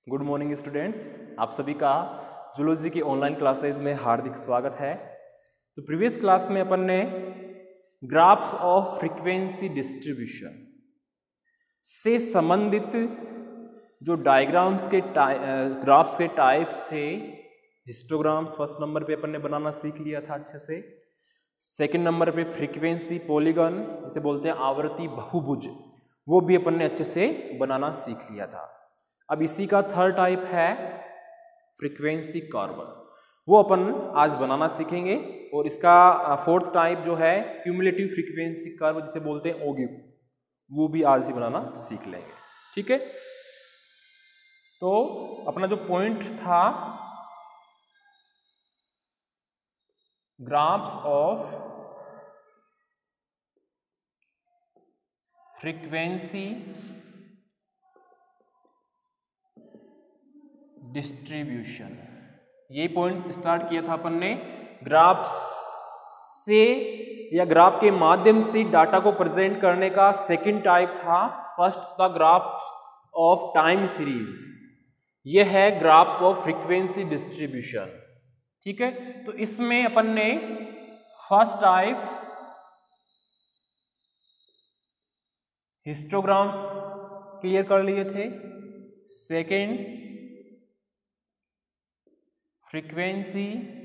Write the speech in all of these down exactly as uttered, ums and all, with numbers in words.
Good morning students, आप सभी का जूलॉजी की ऑनलाइन क्लासेज में हार्दिक स्वागत है। तो प्रीवियस क्लास में अपन ने ग्राफ्स ऑफ फ्रीक्वेंसी डिस्ट्रीब्यूशन से संबंधित जो डायग्राम्स के ग्राफ्स के टाइप्स थे, हिस्टोग्राम्स फर्स्ट नंबर पे अपन ने बनाना सीख लिया था अच्छे से। सेकंड नंबर पे फ्रीक्वेंसी पॉलीगन जिसे बोलते हैं आवर्ती बहुभुज, वो भी अपन ने अच्छे से बनाना सीख लिया था। अब इसी का थर्ड टाइप है फ्रीक्वेंसी कर्व, वो अपन आज बनाना सीखेंगे। और इसका फोर्थ टाइप जो है क्यूमुलेटिव फ्रीक्वेंसी कर्व जिसे बोलते हैं ओगिव, वो भी आज ही बनाना सीख लेंगे। ठीक है, तो अपना जो पॉइंट था ग्राफ्स ऑफ फ्रीक्वेंसी डिस्ट्रीब्यूशन, ये पॉइंट स्टार्ट किया था अपन ने। ग्राफ्स से या ग्राफ के माध्यम से डाटा को प्रेजेंट करने का सेकंड टाइप था। फर्स्ट था ग्राफ्स ऑफ टाइम सीरीज, ये है ग्राफ्स ऑफ फ्रीक्वेंसी डिस्ट्रीब्यूशन। ठीक है, तो इसमें अपन ने फर्स्ट टाइप हिस्टोग्राम्स क्लियर कर लिए थे, सेकंड फ्रीक्वेंसी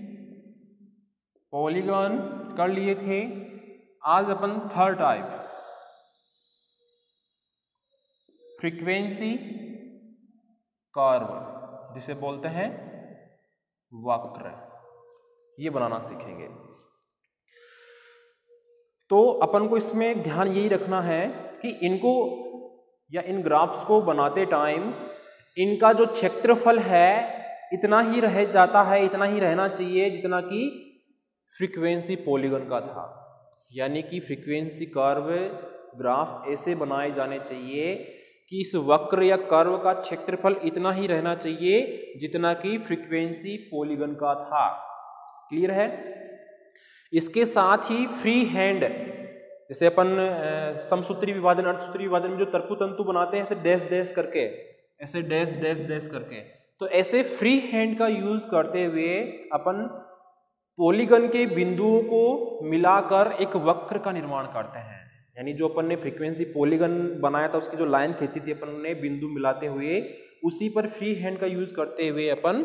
पॉलीगन कर लिए थे। आज अपन थर्ड टाइप फ्रीक्वेंसी कर्व जिसे बोलते हैं वक्र, ये बनाना सीखेंगे। तो अपन को इसमें ध्यान यही रखना है कि इनको या इन ग्राफ्स को बनाते टाइम इनका जो क्षेत्रफल है इतना ही रह जाता है, इतना ही रहना चाहिए जितना कि फ्रीक्वेंसी पॉलीगन का था। यानी कि फ्रीक्वेंसी कर्व ग्राफ ऐसे बनाए जाने चाहिए कि इस वक्र या कर्व का क्षेत्रफल इतना ही रहना चाहिए जितना कि फ्रीक्वेंसी पॉलीगन का था। क्लियर है? इसके साथ ही फ्री हैंड, जैसे अपन समसूत्री विभाजन अर्धसूत्री विभाजन में जो तर्कु तंतु बनाते हैं ऐसे डैश डैश करके, ऐसे डैश डैश डैश करके, तो ऐसे फ्री हैंड का यूज करते हुए अपन पॉलीगन के बिंदुओं को मिलाकर एक वक्र का निर्माण करते हैं। यानी जो अपन ने फ्रीक्वेंसी पॉलीगन बनाया था उसकी जो लाइन खींची थी अपन ने बिंदु मिलाते हुए, उसी पर फ्री हैंड का यूज करते हुए अपन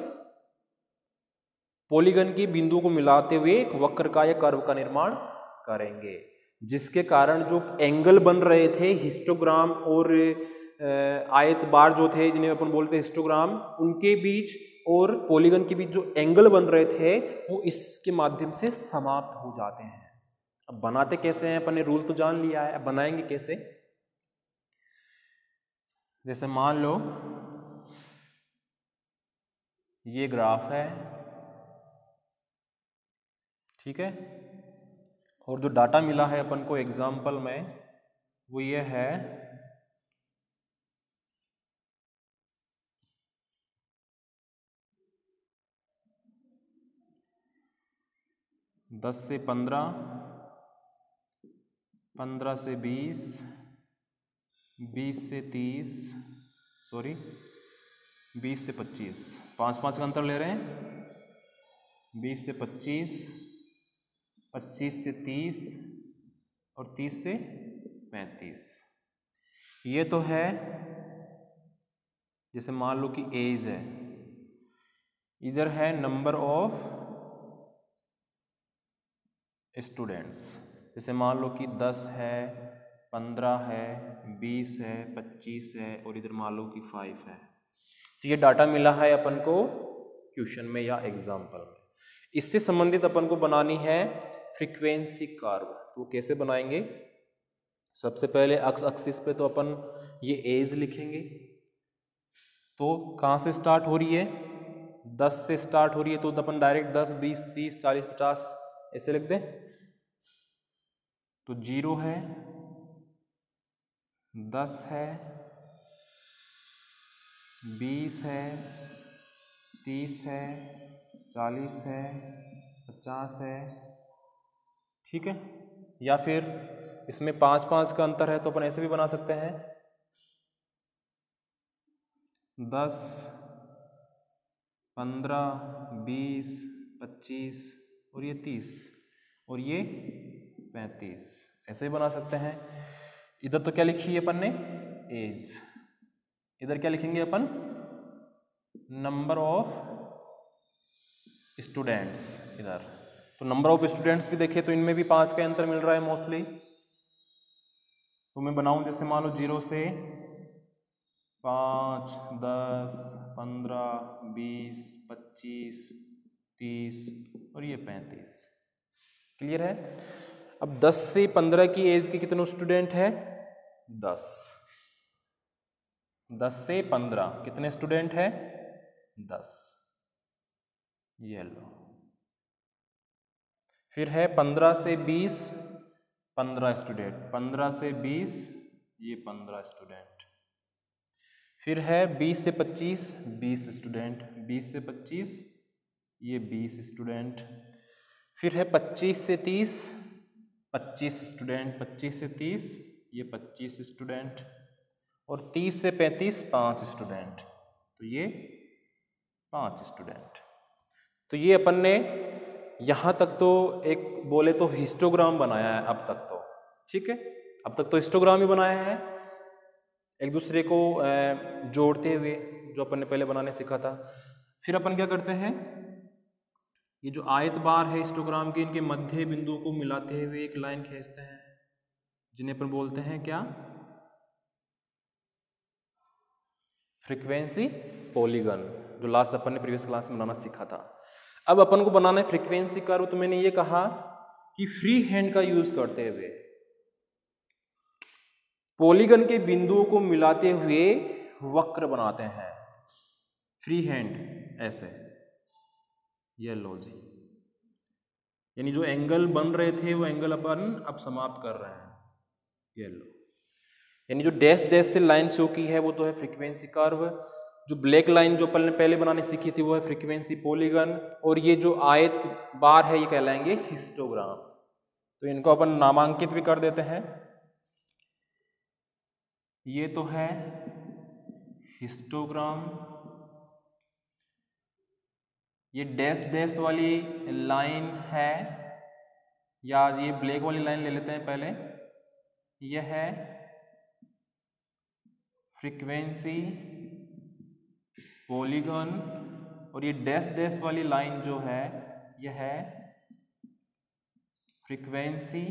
पॉलीगन के बिंदुओं को मिलाते हुए एक वक्र का या कर्व का निर्माण करेंगे, जिसके कारण जो एंगल बन रहे थे हिस्टोग्राम और आयत बार जो थे जिन्हें अपन बोलते हैं हिस्टोग्राम, उनके बीच और पॉलीगन के बीच जो एंगल बन रहे थे वो इसके माध्यम से समाप्त हो जाते हैं। अब बनाते कैसे हैं अपन ने रूल तो जान लिया है, अब बनाएंगे कैसे। जैसे मान लो ये ग्राफ है, ठीक है, और जो डाटा मिला है अपन को एग्जाम्पल में वो ये है दस से पंद्रह, पंद्रह से बीस, बीस से तीस, सॉरी बीस से पच्चीस, पाँच पाँच का अंतर ले रहे हैं, बीस से पच्चीस, पच्चीस से तीस और तीस से पैंतीस। ये तो है जैसे मान लो कि एज है, इधर है नंबर ऑफ स्टूडेंट्स। जैसे मान लो कि दस है, पंद्रह है, बीस है, पच्चीस है और इधर मान लो कि फाइव है। तो ये डाटा मिला है अपन को क्वेश्चन में या एग्जाम्पल में। इससे संबंधित अपन को बनानी है फ्रीक्वेंसी कर्व। तो कैसे बनाएंगे? सबसे पहले एक्स एक्सिस पे तो अपन ये एज लिखेंगे। तो कहाँ से स्टार्ट हो रही है? दस से स्टार्ट हो रही है, तो अपन डायरेक्ट दस, बीस, तीस, चालीस, पचास ऐसे लिख दें। तो जीरो है, दस है, बीस है, तीस है, चालीस है, पचास है। ठीक है, या फिर इसमें पाँच पाँच का अंतर है तो अपन ऐसे भी बना सकते हैं, दस, पंद्रह, बीस, पच्चीस और ये तीस और ये पैंतीस, ऐसे ही बना सकते हैं। इधर तो क्या लिखी है अपन ने, एज। इधर क्या लिखेंगे अपन, नंबर ऑफ स्टूडेंट्स। इधर तो नंबर ऑफ स्टूडेंट्स भी देखे तो इनमें भी पांच का अंतर मिल रहा है मोस्टली। तो मैं बनाऊं जैसे मान लो जीरो से पाँच, दस, पंद्रह, बीस, पच्चीस, तीस और ये पैंतीस। क्लियर है। अब दस से पंद्रह की एज के कितने स्टूडेंट है, दस। दस से पंद्रह कितने स्टूडेंट है, दस। ये लो। फिर है पंद्रह से बीस, पंद्रह स्टूडेंट। पंद्रह से बीस, ये पंद्रह स्टूडेंट। फिर है बीस से पच्चीस, बीस स्टूडेंट। बीस से पच्चीस, ये बीस स्टूडेंट। फिर है पच्चीस से तीस, पच्चीस स्टूडेंट। पच्चीस से तीस, ये पच्चीस स्टूडेंट। और तीस से पैंतीस, पाँच स्टूडेंट। तो ये पाँच स्टूडेंट। तो ये अपन ने यहाँ तक तो एक बोले तो हिस्टोग्राम बनाया है अब तक तो, ठीक है। अब तक तो हिस्टोग्राम ही बनाया है, एक दूसरे को जोड़ते हुए, जो अपन ने पहले बनाने सीखा था। फिर अपन क्या करते हैं, ये जो आयत बार है हिस्टोग्राम के, इनके मध्य बिंदु को मिलाते हुए एक लाइन खींचते हैं, जिन्हें अपन बोलते हैं क्या, फ्रीक्वेंसी पॉलीगन, जो लास्ट अपन ने प्रीवियस क्लास में बनाना सीखा था। अब अपन को बनाना है फ्रीक्वेंसी कर्व। तो मैंने ये कहा कि फ्री हैंड का यूज करते हुए पॉलीगन के बिंदुओं को मिलाते हुए वक्र बनाते हैं, फ्री हैंड ऐसे। ये लो जी, यानी जो एंगल बन रहे थे वो एंगल अपन अब समाप्त कर रहे हैं। ये लो, यानी जो डैश डैश से लाइन शो की है वो तो है फ्रीक्वेंसी कर्व। जो ब्लैक लाइन जो अपन ने पहले बनाने सीखी थी वो है फ्रीक्वेंसी पॉलीगन। और ये जो आयत बार है ये कहलाएंगे हिस्टोग्राम। तो इनको अपन नामांकित भी कर देते हैं। ये तो है हिस्टोग्राम। ये डैश डैश वाली लाइन है, या ये ब्लैक वाली लाइन ले लेते हैं पहले, यह है फ्रीक्वेंसी पॉलीगन। और ये डैश डैश वाली लाइन जो है यह है फ्रीक्वेंसी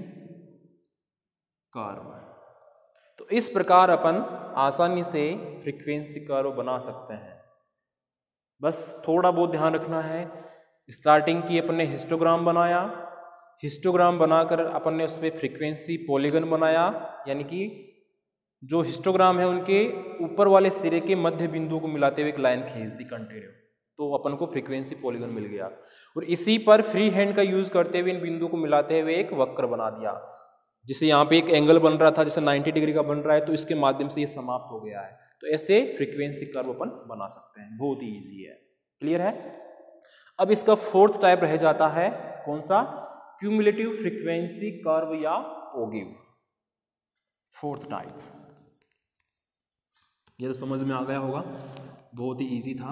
कर्व। तो इस प्रकार अपन आसानी से फ्रीक्वेंसी कर्व बना सकते हैं। बस थोड़ा बहुत ध्यान रखना है, स्टार्टिंग की अपन ने हिस्टोग्राम बनाया, हिस्टोग्राम बनाकर अपन ने उस पर फ्रीक्वेंसी पॉलीगन बनाया, यानी कि जो हिस्टोग्राम है उनके ऊपर वाले सिरे के मध्य बिंदु को मिलाते हुए एक लाइन खींच दी कंटिन्यू, तो अपन को फ्रीक्वेंसी पॉलीगन मिल गया। और इसी पर फ्री हैंड का यूज करते हुए इन बिंदु को मिलाते हुए एक वक्र बना दिया। जिसे यहाँ पे एक एंगल बन रहा था, जैसे नब्बे डिग्री का बन रहा है, तो इसके माध्यम से ये समाप्त हो गया है। तो ऐसे फ्रीक्वेंसी कर्व अपन बना सकते हैं, बहुत ही ईजी है। क्लियर है। अब इसका फोर्थ टाइप रह जाता है, कौन सा, क्यूमुलेटिव फ्रीक्वेंसी कर्व या ओगिव। फोर्थ टाइप, ये तो समझ में आ गया होगा, बहुत ही इजी था।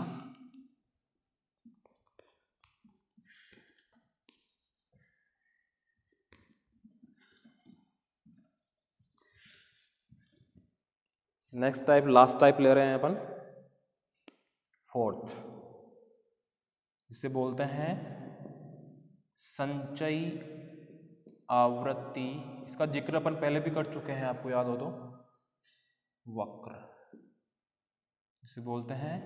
नेक्स्ट टाइप, लास्ट टाइप ले रहे हैं अपन, फोर्थ, इसे बोलते हैं संचयी आवृत्ति। इसका जिक्र अपन पहले भी कर चुके हैं, आपको याद हो तो, वक्र, इसे बोलते हैं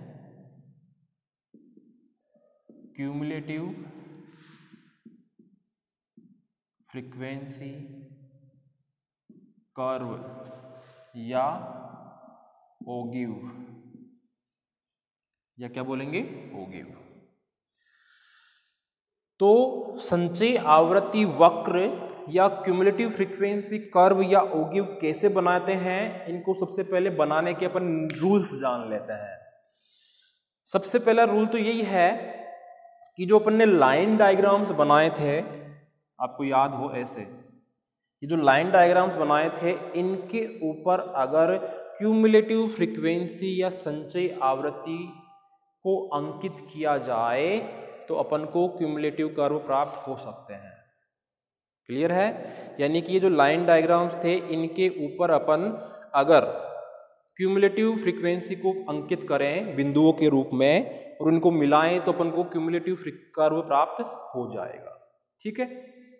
क्यूमुलेटिव फ्रीक्वेंसी कर्व या ओगिव, या क्या बोलेंगे, ओगिव। तो संचयी आवृत्ति वक्र या क्यूमुलेटिव फ्रीक्वेंसी कर्व या ओगिव कैसे बनाते हैं, इनको सबसे पहले बनाने के अपन रूल्स जान लेते हैं। सबसे पहला रूल तो यही है कि जो अपन ने लाइन डायग्राम्स बनाए थे, आपको याद हो ऐसे, ये जो लाइन डायग्राम्स बनाए थे, इनके ऊपर अगर क्यूमुलेटिव फ्रीक्वेंसी या संचयी आवृत्ति को अंकित किया जाए तो अपन को क्यूमुलेटिव कर्व प्राप्त हो सकते हैं। क्लियर है? यानी कि ये जो लाइन डायग्राम्स थे इनके ऊपर अपन अगर क्यूमुलेटिव फ्रीक्वेंसी को अंकित करें बिंदुओं के रूप में और उनको मिलाएं तो अपन को क्यूमुलेटिव कर्व प्राप्त हो जाएगा। ठीक है,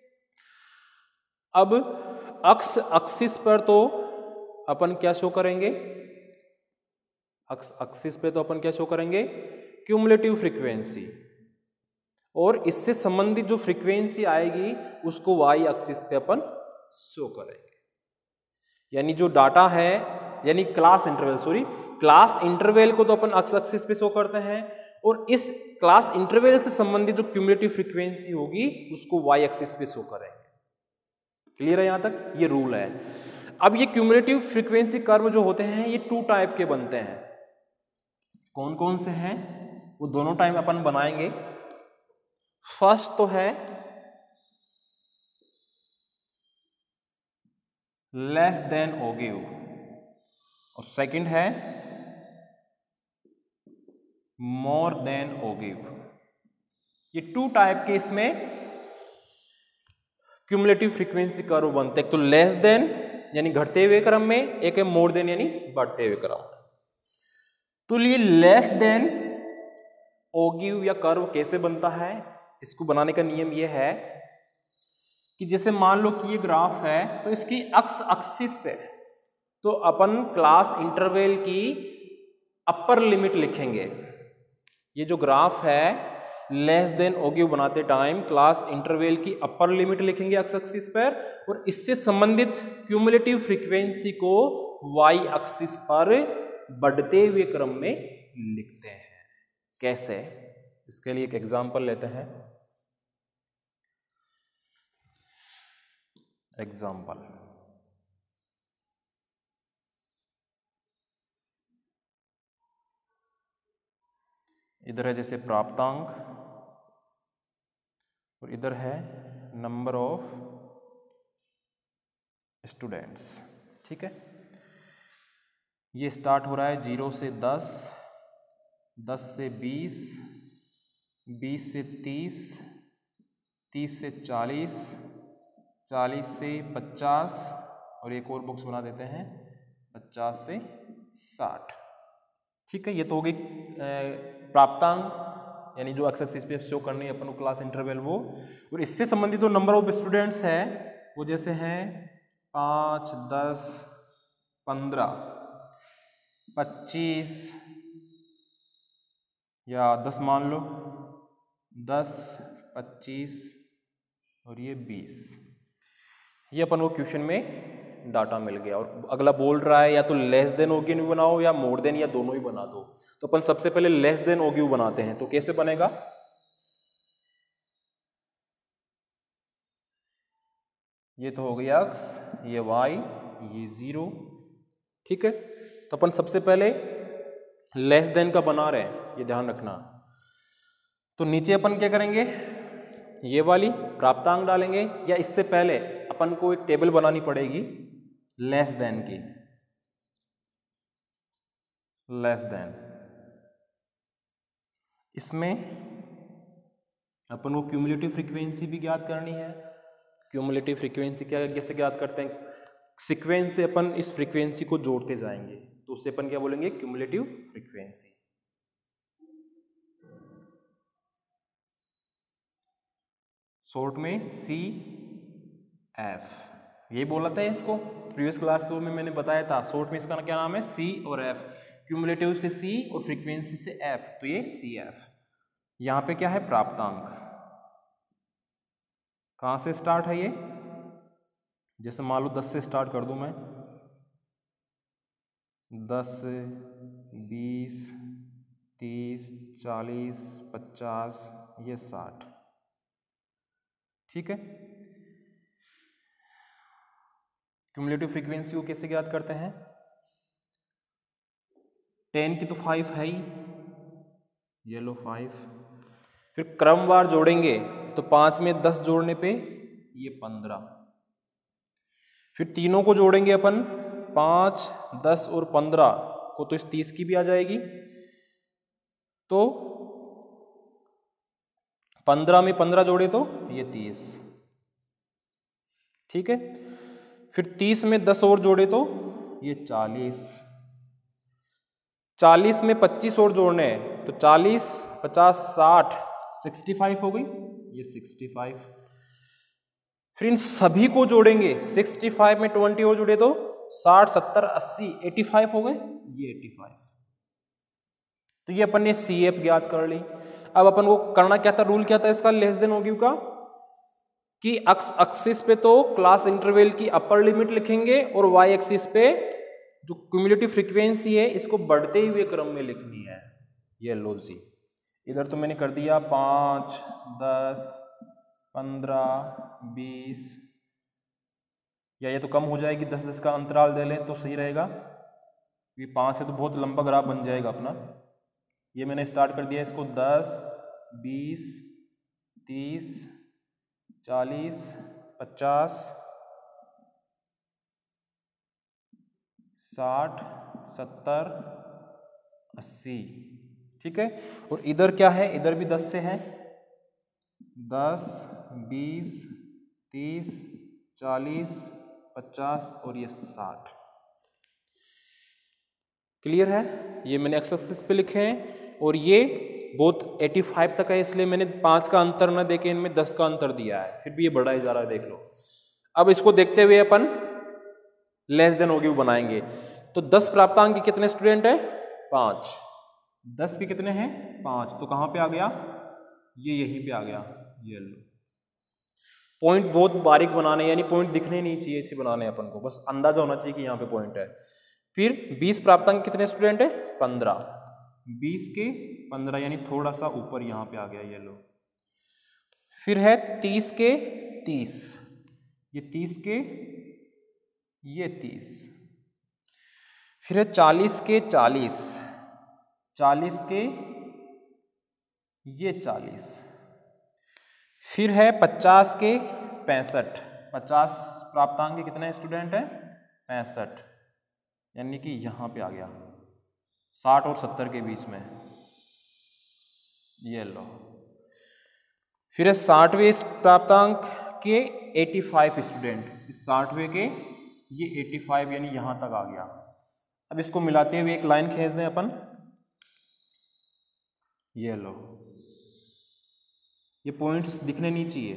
अब अक्स एक्सिस पर तो अपन क्या शो करेंगे? अक्स एक्सिस पे तो अपन क्या शो करेंगे? क्यूमुलेटिव फ्रीक्वेंसी, और इससे संबंधित जो फ्रीक्वेंसी आएगी उसको वाई एक्सिस पे अपन शो करेंगे। यानी जो डाटा है, यानी class interval, sorry class interval को तो अपन एक्स एक्सिस पे शो करते हैं, और इस क्लास इंटरवल से संबंधित जो क्यूमुलेटिव फ्रीक्वेंसी होगी उसको वाई एक्सिस पे शो करेंगे। क्लियर है? यहां तक ये रूल है। अब ये क्यूमुलेटिव फ्रीक्वेंसी कर्व जो होते हैं ये टू टाइप के बनते हैं। कौन कौन से हैं वो दोनों टाइम अपन बनाएंगे। फर्स्ट तो है लेस देन ओगिव, और सेकंड है मोर देन ओगिव। ये टू टाइप के इसमें क्यूमुलेटिव फ्रीक्वेंसी कर्व बनते हैं। एक तो लेस देन यानी घटते हुए क्रम में, एक है मोर देन यानी बढ़ते हुए क्रम। तो ये लेस देन ओगिव या कर्व कैसे बनता है? इसको बनाने का नियम ये है कि जैसे मान लो कि ये ग्राफ है तो इसकी अक्स एक्सिस पे तो अपन क्लास इंटरवल की अपर लिमिट लिखेंगे। ये जो ग्राफ है लेस देन ओगिव बनाते टाइम क्लास इंटरवल की अपर लिमिट लिखेंगे एक्स एक्सिस पर, और इससे संबंधित क्यूमुलेटिव फ्रीक्वेंसी को वाई एक्सिस पर बढ़ते हुए क्रम में लिखते हैं। कैसे? इसके लिए एक एग्जांपल लेते हैं। एग्जांपल इधर है जैसे प्राप्तांक और इधर है नंबर ऑफ स्टूडेंट्स। ठीक है, ये स्टार्ट हो रहा है जीरो से दस, दस से बीस, बीस से तीस, तीस से चालीस, चालीस से पचास, और एक और बॉक्स बना देते हैं पचास से साठ। ठीक है, ये तो हो गई प्राप्तांक यानी जो एक्स एक्सिस पे शो करनी है अपन को क्लास इंटरवल वो, और इससे संबंधित जो नंबर ऑफ स्टूडेंट्स है वो जैसे हैं पाँच, दस, पंद्रह, पच्चीस या दस मान लो, दस, पच्चीस और ये बीस। ये अपन को क्वेश्चन में डाटा मिल गया, और अगला बोल रहा है या तो लेस देन ओगिव बनाओ या मोर देन, या दोनों ही बना दो। तो अपन सबसे पहले लेस देन ओगिव बनाते हैं। तो कैसे बनेगा? ये तो हो गया एक्स, ये वाई, ये जीरो। ठीक है, तो अपन सबसे पहले लेस देन का बना रहे हैं, ये ध्यान रखना। तो नीचे अपन क्या करेंगे? ये वाली प्राप्तांक डालेंगे, या इससे पहले अपन को एक टेबल बनानी पड़ेगी लेस देन की। लेस देन इसमें अपन को क्यूमुलेटिव फ्रीक्वेंसी भी ज्ञात करनी है। क्यूमुलेटिव फ्रीक्वेंसी क्या कैसे ज्ञात करते हैं? सीक्वेंस से अपन इस फ्रीक्वेंसी को जोड़ते जाएंगे, तो उससे अपन क्या बोलेंगे? Cumulative frequency. शॉर्ट में सी एफ, ये बोला था इसको प्रीवियस क्लास में मैंने बताया था। शॉर्ट में इसका क्या नाम है? सी और एफ। क्यूमुलेटिव से सी और फ्रीक्वेंसी से एफ, तो ये सी एफ। यहां पे क्या है? प्राप्तांक। कहां से स्टार्ट है ये? जैसे मान लो दस से स्टार्ट कर दूं मैं, दस, बीस, तीस, चालीस, पचास, ये साठ। ठीक है, क्यूमुलेटिव फ्रीक्वेंसी को कैसे ज्ञात करते हैं? टेन की तो फाइव है ही, ये लो फाइव। फिर क्रमवार जोड़ेंगे तो पांच में दस जोड़ने पे ये पंद्रह। फिर तीनों को जोड़ेंगे अपन, पांच, दस और पंद्रह को, तो इस तीस की भी आ जाएगी। तो पंद्रह में पंद्रह जोड़े तो ये तीस, ठीक है। फिर तीस में दस और जोड़े तो ये चालीस, चालीस में पच्चीस और जोड़ने हैं तो चालीस पचास साठ सिक्सटी फाइव हो गई, ये सिक्सटी फाइव। फिर इन सभी को जोड़ेंगे, सिक्सटी फाइव में ट्वेंटी और जुड़े तो साठ सत्तर अस्सी एटी फाइव हो गए, ये एटी फाइव। तो ये अपन ने सी एफ ज्ञात कर ली। अब अपन को करना क्या था, रूल क्या था इसका लेस देन ओगिव का, कि एक्स एक्सिस पे तो क्लास इंटरवल की अपर लिमिट लिखेंगे और वाई एक्सिस पे जो क्यूमुलेटिव फ्रीक्वेंसी है इसको बढ़ते हुए क्रम में लिखनी है। ये लो जी, इधर तो मैंने कर दिया पाँच दस पंद्रह बीस, या ये तो कम हो जाएगी, दस दस का अंतराल दे लें तो सही रहेगा, ये पाँच से तो बहुत लंबा ग्राफ बन जाएगा अपना। ये मैंने स्टार्ट कर दिया इसको दस बीस तीस चालीस पचास साठ सत्तर अस्सी, ठीक है। और इधर क्या है, इधर भी दस से है, दस बीस तीस चालीस पचास और ये साठ। क्लियर है, ये मैंने एक्स एक्सिस पे लिखे हैं और ये बहुत पचासी तक है, इसलिए मैंने पाँच का अंतर ना देके इनमें दस का अंतर दिया है, फिर भी ये बड़ा ही जा रहा है, देख लो। अब इसको देखते हुए अपन लेस देन ओगिव बनाएंगे। तो दस प्राप्तांक के कितने स्टूडेंट है, पाँच, दस के कितने हैं, पाँच, तो कहाँ पे आ गया, ये यहीं पे आ गया। ये लो, पॉइंट बहुत बारीक बनाने, यानी पॉइंट दिखने नहीं चाहिए इसे बनाने अपन को, बस अंदाजा होना चाहिए कि यहाँ पे पॉइंट है। फिर बीस प्राप्तांक कितने स्टूडेंट है, पंद्रह, बीस के पंद्रह यानी थोड़ा सा ऊपर यहाँ पे आ गया, ये लो। फिर है तीस के तीस, ये तीस के ये तीस। फिर है चालीस के चालीस, चालीस के ये चालीस। फिर है पचास के पैंसठ, पचास प्राप्तांक के कितने स्टूडेंट हैं, पैंसठ, यानी कि यहाँ पे आ गया, साठ और सत्तर के बीच में, ये लो। फिर है साठवें प्राप्तांक के पचासी स्टूडेंट, इस साठवें के ये पचासी यानी यहाँ तक आ गया। अब इसको मिलाते हुए एक लाइन खींच दें अपन, ये लो, ये पॉइंट्स दिखने नहीं चाहिए,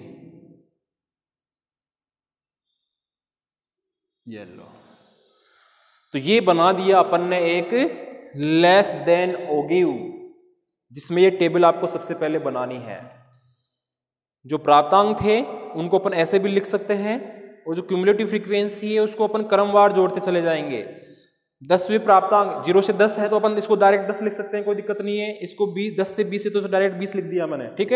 ये लो। तो ये बना दिया अपन ने एक लेस देन ओगिव, जिसमें ये टेबल आपको सबसे पहले बनानी है। जो प्राप्तांक थे उनको अपन ऐसे भी लिख सकते हैं, और जो क्यूमुलेटिव फ्रीक्वेंसी है उसको अपन क्रमवार जोड़ते चले जाएंगे। दसवें प्राप्तांक जीरो से दस है तो अपन इसको डायरेक्ट दस लिख सकते हैं, कोई दिक्कत नहीं है। इसको बीस, दस से बीस है तो डायरेक्ट बीस लिख दिया मैंने, ठीक है।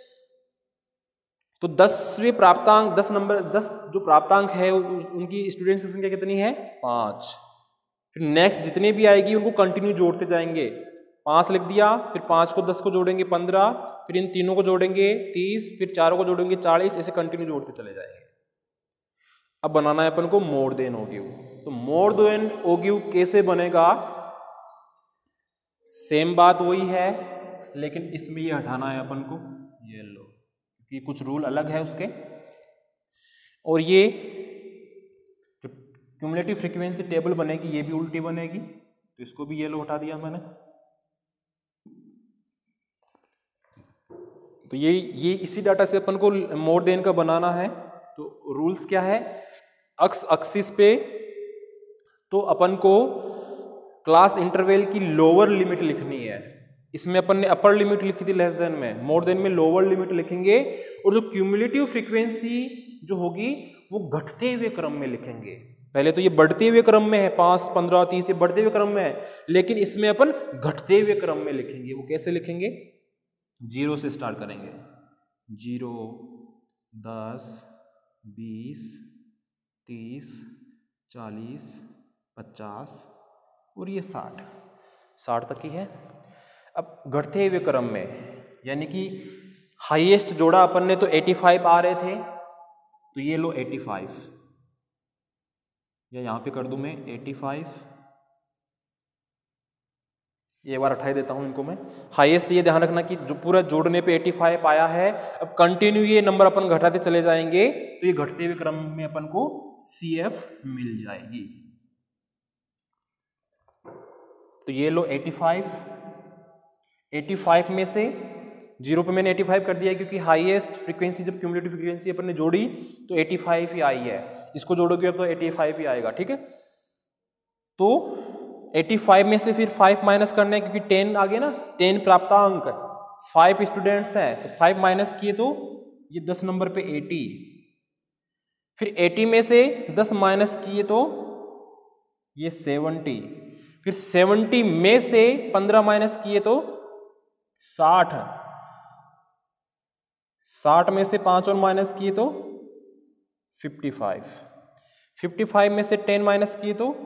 तो दसवें प्राप्तांक, दस नंबर, दस जो प्राप्तांक है उनकी स्टूडेंट्स की संख्या कितनी है, पांच। फिर नेक्स्ट जितने भी आएगी उनको कंटिन्यू जोड़ते जाएंगे, पांच लिख दिया, फिर पांच को दस को जोड़ेंगे पंद्रह, फिर इन तीनों को जोड़ेंगे तीस, फिर चारों को जोड़ेंगे चालीस, ऐसे कंटिन्यू जोड़ते चले जाएंगे। अब बनाना है अपन को मोर देन ओगिव। तो मोर देन ओगिव कैसे बनेगा, सेम बात वही है, लेकिन इसमें ये हटाना है अपन को, ये लो, कि कुछ रूल अलग है उसके। और ये जो क्यूमुलेटिव फ्रीक्वेंसी टेबल बनेगी ये भी उल्टी बनेगी, तो इसको भी ये लो हटा दिया मैंने। तो ये ये इसी डाटा से अपन को मोर देन का बनाना है। तो रूल्स क्या है, एक्स एक्सिस पे तो अपन को क्लास इंटरवल की लोअर लिमिट लिखनी है, इसमें अपन ने अपर लिमिट लिखी थी लेस देन में, मोर देन में लोअर लिमिट लिखेंगे। और जो क्यूमुलेटिव फ्रीक्वेंसी जो होगी वो घटते हुए क्रम में लिखेंगे। पहले तो ये बढ़ते हुए क्रम में है, पांच पंद्रह तीस, ये बढ़ते हुए क्रम में है, लेकिन इसमें अपन घटते हुए क्रम में लिखेंगे। वो कैसे लिखेंगे, जीरो से स्टार्ट करेंगे, जीरो दस बीस तीस चालीस पचास और ये साठ, साठ तक ही है। अब घटते हुए क्रम में, यानी कि हाईएस्ट जोड़ा अपन ने तो पचासी आ रहे थे, तो ये लो पचासी, या यहां पे कर दूं मैं पचासी, ये बार हटा देता हूं इनको मैं। हाईएस्ट ये ध्यान रखना कि जो पूरा जोड़ने पे पचासी आया है, अब कंटिन्यू ये नंबर अपन घटाते चले जाएंगे तो ये घटते हुए क्रम में अपन को सीएफ मिल जाएगी। तो ये लो पचासी, पचासी में से जीरो पे मैंने पचासी कर दिया क्योंकि हाईएस्ट फ्रीक्वेंसी जब क्यूमुलेटिव फ्रीक्वेंसी अपन ने जोड़ी तो पचासी ही आई है, इसको जोड़ोगे तो पचासी ही आएगा। ठीक है, तो पचासी में से फिर पाँच माइनस करना है क्योंकि दस आ गया ना, दस प्राप्तांक, पाँच स्टूडेंट्स हैं तो पाँच माइनस किए तो ये दस नंबर पे अस्सी, फिर अस्सी में से दस माइनस किए तो ये सत्तर, फिर सत्तर में से पंद्रह माइनस किए तो साठ, साठ में से पांच और माइनस किए तो पचपन, पचपन में से दस माइनस किए तो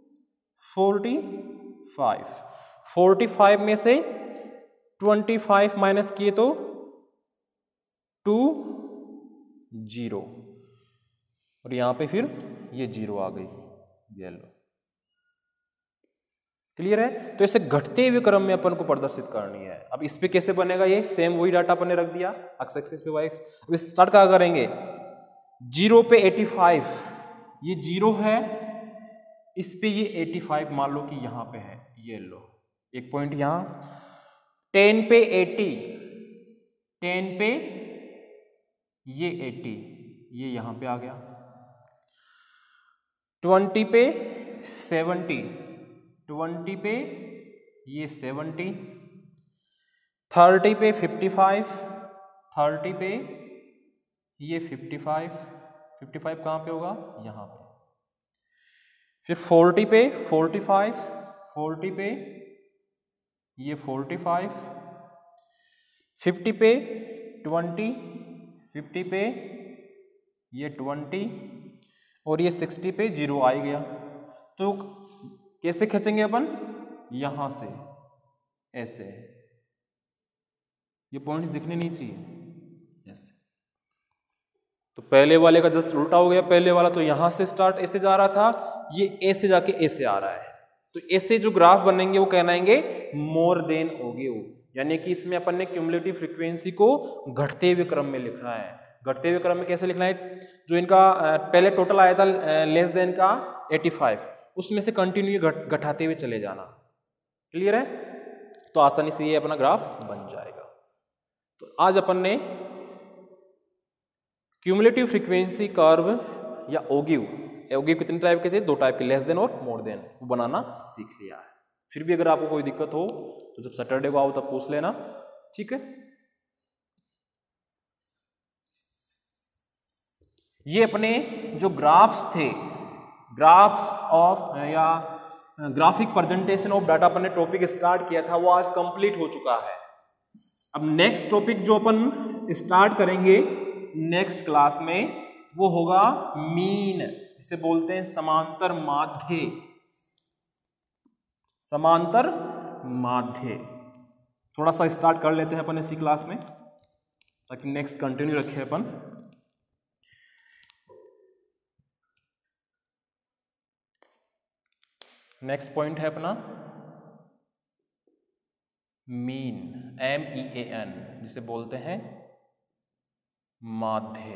पैंतालीस, पैंतालीस में से पच्चीस माइनस किए तो टू जीरो, और यहां पे फिर ये जीरो आ गई, ये लो। क्लियर है? तो इसे घटते हुए क्रम में अपन को प्रदर्शित करनी है। अब इस पे कैसे बनेगा, ये सेम वही डाटा अपन ने रख दिया एक्स एक्सिस पे, वाई एक्सिस। अब स्टार्ट क्या करेंगे, जीरो पे पचासी, ये जीरो है, इस पे ये पचासी मान लो कि यहां पे है, ये लो एक पॉइंट यहां, टेन पे अस्सी, टेन पे ये अस्सी, ये यहां पे आ गया, ट्वेंटी पे सेवेंटी, ट्वेंटी पे ये सेवेंटी, थर्टी पे फिफ्टी फाइव, थर्टी पे ये फिफ्टी फाइव, फिफ्टी फाइव कहाँ पे होगा, यहाँ पे, फिर फोर्टी पे फोर्टी फाइव, फोर्टी पे ये फोर्टी फाइव, फिफ्टी पे ट्वेंटी, फिफ्टी पे ये ट्वेंटी, और ये सिक्सटी पे जीरो आ गया। तो कैसे खींचेंगे अपन, यहां से ऐसे, ये पॉइंट्स दिखने नहीं चाहिए ऐसे। तो पहले वाले का जस्ट उल्टा हो गया, पहले वाला तो यहां से स्टार्ट ऐसे जा रहा था, ये ऐसे जाके ऐसे आ रहा है। तो ऐसे जो ग्राफ बनेंगे वो कहलाएंगे मोर देन ओगिव, यानी कि इसमें अपन ने क्यूमुलेटिव फ्रीक्वेंसी को घटते हुए क्रम में लिखना है। घटते हुए क्रम में कैसे लिखना है, जो इनका पहले टोटल आया था लेस देन का पचासी, उसमें से कंटिन्यू घटाते हुए चले जाना। क्लियर है? तो आसानी से ये अपना ग्राफ बन जाएगा। तो आज अपन ने क्यूमुलेटिव फ्रीक्वेंसी कर्व या ओगिव, ओगिव कितने टाइप के थे, दो टाइप के, लेस देन और मोर देन, वो बनाना सीख लिया है। फिर भी अगर आपको कोई दिक्कत हो तो जब सैटरडे को आओ तब पूछ लेना, ठीक है। ये अपने जो ग्राफ्स थे, ग्राफ्स ऑफ या ग्राफिक प्रेजेंटेशन ऑफ डाटा अपन ने टॉपिक स्टार्ट किया था, वो आज कंप्लीट हो चुका है। अब नेक्स्ट टॉपिक जो अपन स्टार्ट करेंगे नेक्स्ट क्लास में वो होगा मीन, इसे बोलते हैं समांतर माध्य, समांतर माध्य। थोड़ा सा स्टार्ट कर लेते हैं अपन इसी क्लास में ताकि नेक्स्ट कंटिन्यू रखें अपन। नेक्स्ट पॉइंट है अपना mean, M E A N, जिसे बोलते हैं माध्य।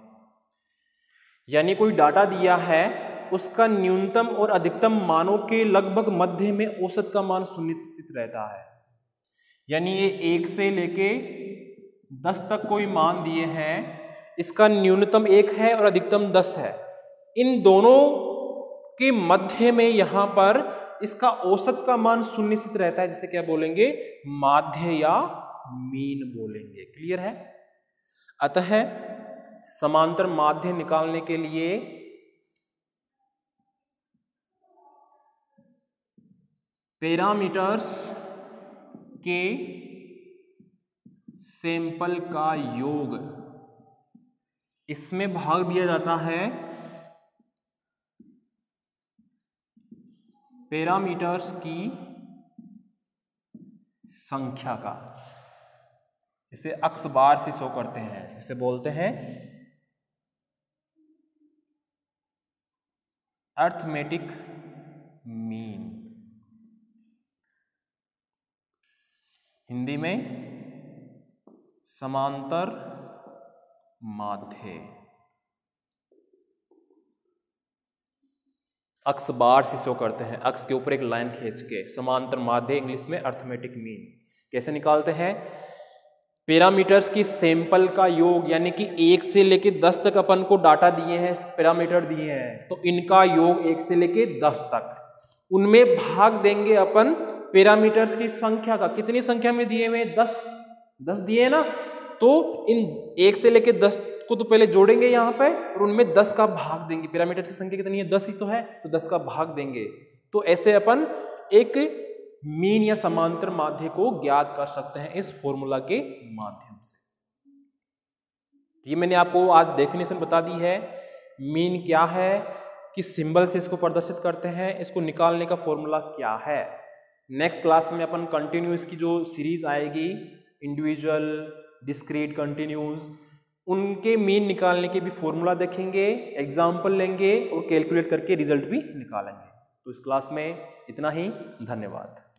यानी कोई डाटा दिया है, उसका न्यूनतम और अधिकतम मानों के लगभग मध्य में औसत का मान सुनिश्चित रहता है। यानी ये एक से लेके दस तक कोई मान दिए हैं, इसका न्यूनतम एक है और अधिकतम दस है, इन दोनों के मध्य में यहां पर इसका औसत का मान सुनिश्चित रहता है, जिसे क्या बोलेंगे, माध्य या मीन बोलेंगे। क्लियर है? अतः समांतर माध्य निकालने के लिए पैरामीटर्स के सैंपल का योग, इसमें भाग दिया जाता है पैरामीटर्स की संख्या का। इसे अक्स बार से शो करते हैं, इसे बोलते हैं अर्थमेटिक मीन। हिंदी में समांतर माध्य। अक्स बार से शो करते हैं, अक्स के ऊपर एक लाइन खींच के। समांतर माध्य इंग्लिश में अर्थमेटिक मीन। कैसे निकालते हैं? पैरामीटर्स की सैंपल का योग, यानी कि एक से लेके दस तक अपन को डाटा दिए हैं, पैरामीटर दिए हैं, तो इनका योग एक से लेके दस तक, उनमें भाग देंगे अपन पैरामीटर्स की संख्या का। कितनी संख्या में दिए हुए? दस। दस दिए ना, तो इन एक से लेके दस को तो पहले जोड़ेंगे यहाँ पे और उनमें दस का भाग देंगे। पैरामीटर की संख्या कितनी है? दस ही तो है, तो दस का भाग देंगे। तो ऐसे अपन एक मीन या समांतर माध्य को ज्ञात कर सकते हैं इस फॉर्मूला के माध्यम से। ये मैंने आपको आज डेफिनेशन बता दी है। मीन क्या है, किस सिंबल से इसको प्रदर्शित करते हैं, इसको निकालने का फॉर्मूला क्या है। नेक्स्ट क्लास में अपन कंटिन्यू इसकी जो सीरीज आएगी, इंडिविजुअल, डिस्क्रीट, कंटिन्यूज, उनके मीन निकालने के भी फॉर्मूला देखेंगे, एग्जाम्पल लेंगे और कैलकुलेट करके रिजल्ट भी निकालेंगे। तो इस क्लास में इतना ही। धन्यवाद।